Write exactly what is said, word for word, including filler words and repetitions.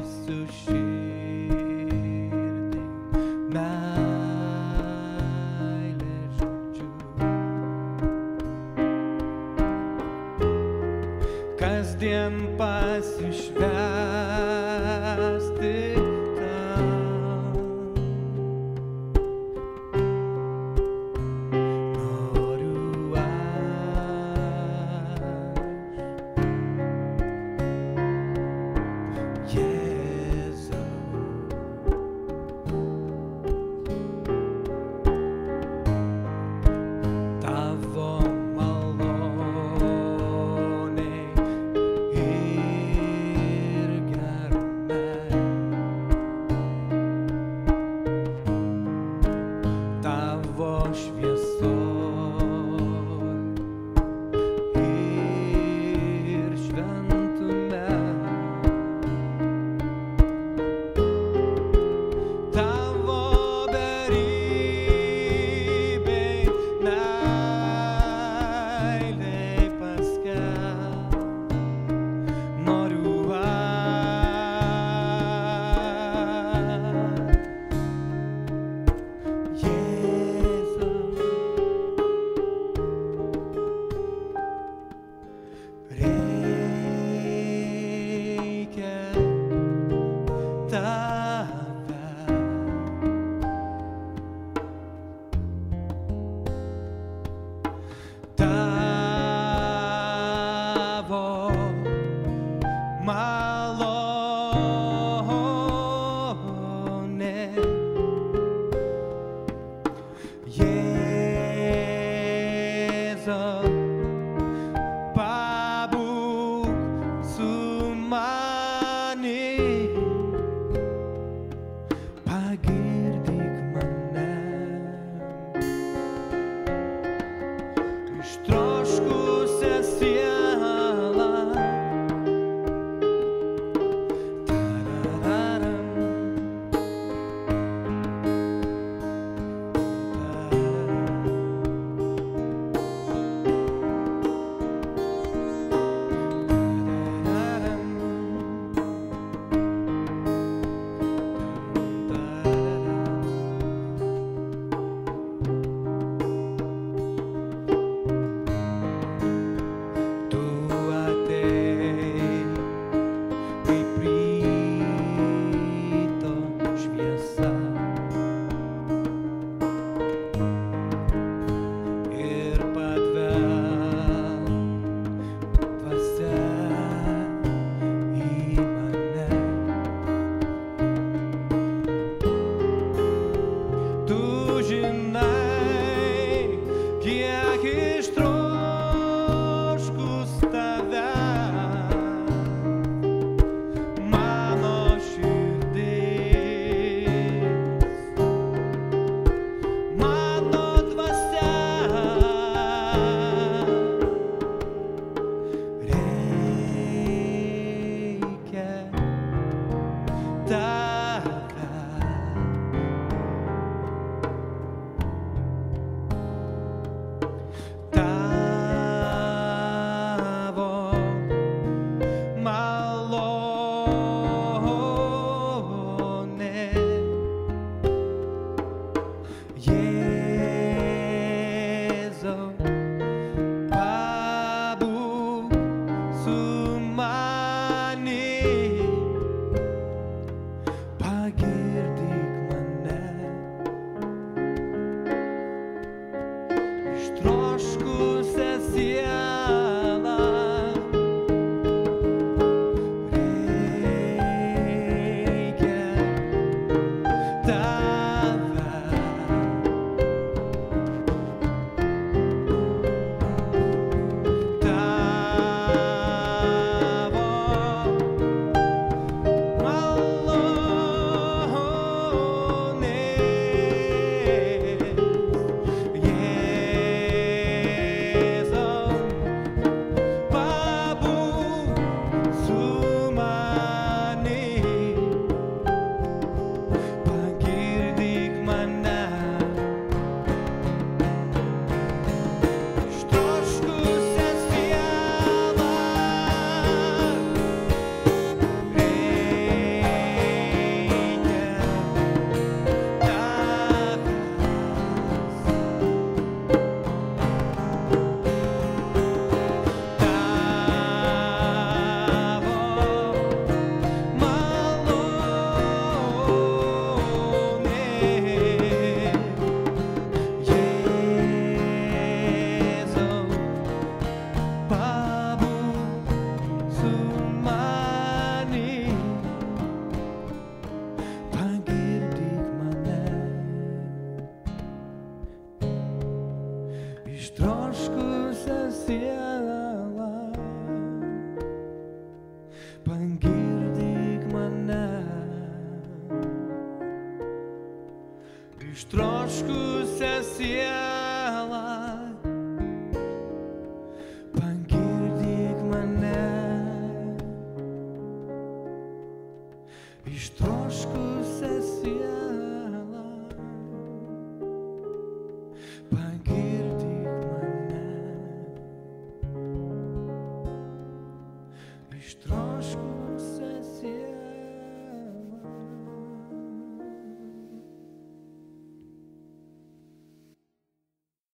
visų širdį meilės žodžiu. Kasdien pasišvęsti tau. Noriu aš, Jėzau. Tavo malonei ir gerume. Tavo šviesoj ir šventume. Tavo beribei meilei paskelbt noriu aš, Jėzau. Reikia tave. Tavo malonė, Jėzau, pabūk su manim, pagirdyk mane. Ištroškusią sielą. Tarararam. Tarararam. Tu atėjai kaip ryto šviesa ir padvelk dvasia į mane. Tu žinai, kiek ištroškus tave, mano širdis, mano dvasia. Reikia tave. Tavo malonė, Jėzau, pabūk su manim, ištroškusią sielą, pagirdyk mane. Ištroškusią sielą, pagirdyk mane. Ištroškusią